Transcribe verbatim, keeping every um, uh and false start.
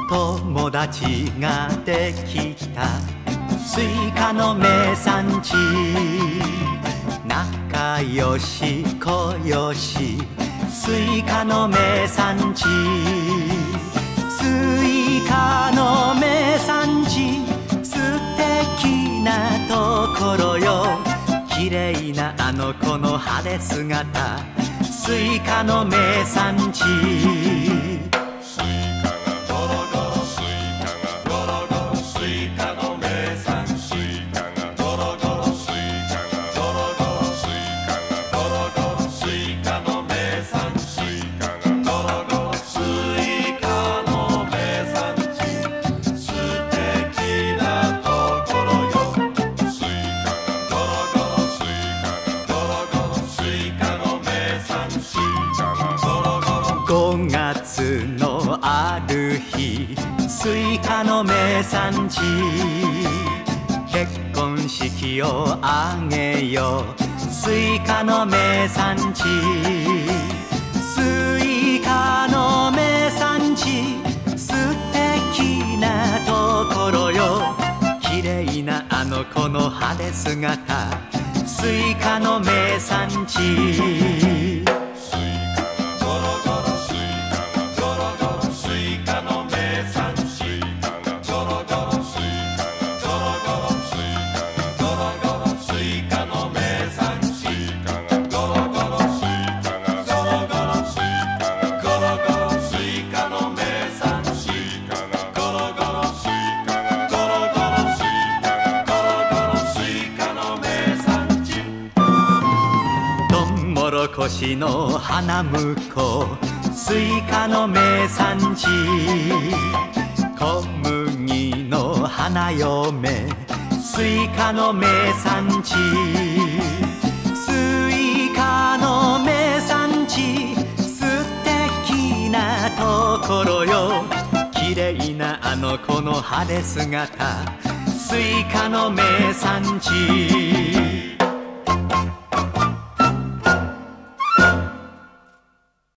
友達ができたスイカの名産地、仲良し小良しスイカの名産地、スイカの名産地、素敵なところよ。綺麗なあの子の晴れ姿、スイカの名産地。ごがつのある日、スイカの名産地、結婚式を挙げようスイカの名産地、スイカの名産地、素敵なところよ。綺麗なあの子の晴れ姿、スイカの名産地。トウモロコシの花婿、スイカの名産地、小麦の花嫁、スイカの名産地、スイカの名産地、素敵なところよ。綺麗なあの子の晴れ姿、スイカの名産地。